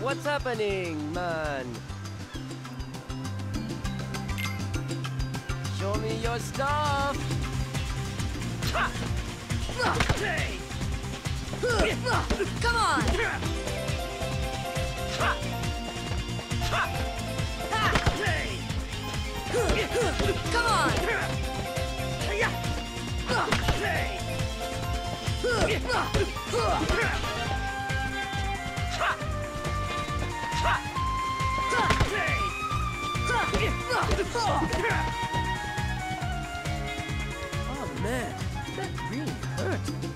What's happening, man? Show me your stuff! Come on! Come on! Oh man, that really hurt.